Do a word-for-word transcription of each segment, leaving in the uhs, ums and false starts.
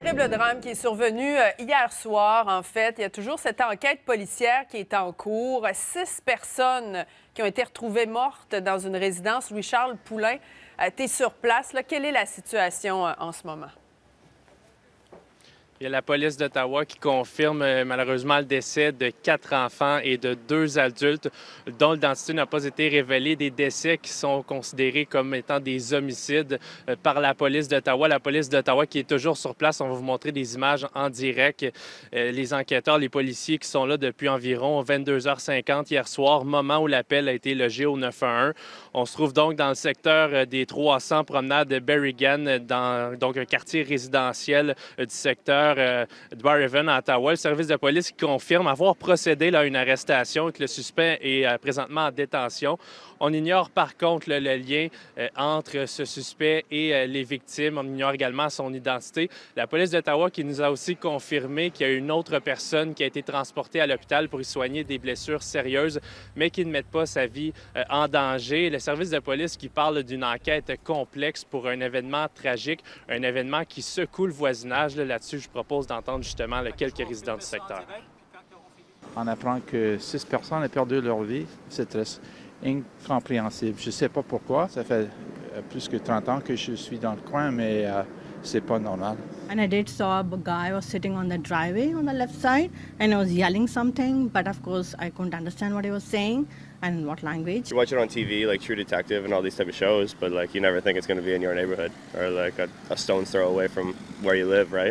Terrible drame qui est survenu hier soir, en fait. Il y a toujours cette enquête policière qui est en cours. Six personnes qui ont été retrouvées mortes dans une résidence. Louis-Charles Poulain, tu es sur place. Là. Quelle est la situation en ce moment? Il y a la police d'Ottawa qui confirme euh, malheureusement le décès de quatre enfants et de deux adultes dont l'identité n'a pas été révélée, des décès qui sont considérés comme étant des homicides euh, par la police d'Ottawa. La police d'Ottawa qui est toujours sur place. On va vous montrer des images en direct. Euh, les enquêteurs, les policiers qui sont là depuis environ vingt-deux heures cinquante hier soir, moment où l'appel a été logé au neuf un un. On se trouve donc dans le secteur des trois cents promenade de Berrigan, dans donc un quartier résidentiel euh, du secteur Euh, de Barrhaven à Ottawa. Le service de police qui confirme avoir procédé là, à une arrestation et que le suspect est euh, présentement en détention. On ignore par contre là, le lien euh, entre ce suspect et euh, les victimes. On ignore également son identité. La police d'Ottawa qui nous a aussi confirmé qu'il y a une autre personne qui a été transportée à l'hôpital pour y soigner des blessures sérieuses, mais qui ne mettent pas sa vie euh, en danger. Le service de police qui parle d'une enquête complexe pour un événement tragique, un événement qui secoue le voisinage. Là, là-dessus, je propose d'entendre justement là, quelques résidents du secteur. On apprend que six personnes ont perdu leur vie. C'est très incompréhensible. Je ne sais pas pourquoi. Ça fait plus que trente ans que je suis dans le coin, mais euh, c'est pas normal. And I did saw a guy was sitting on the driveway on the left side, and I was yelling something, but of course I couldn't understand what he was saying and what language. You watch it on T V, like True Detective and all these type of shows, but like you never think it's going to be in your neighborhood or like a, a stone's throw away from where you live, right?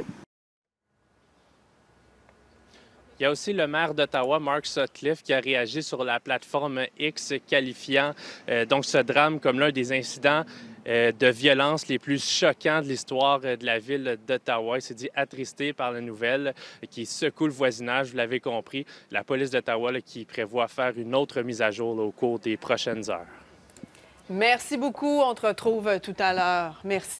Il y a aussi le maire d'Ottawa, Mark Sutcliffe, qui a réagi sur la plateforme X, qualifiant euh, donc ce drame comme l'un des incidents euh, de violence les plus choquants de l'histoire euh, de la ville d'Ottawa. Il s'est dit attristé par la nouvelle euh, qui secoue le voisinage, vous l'avez compris. La police d'Ottawa là, qui prévoit faire une autre mise à jour là, au cours des prochaines heures. Merci beaucoup. On te retrouve tout à l'heure. Merci.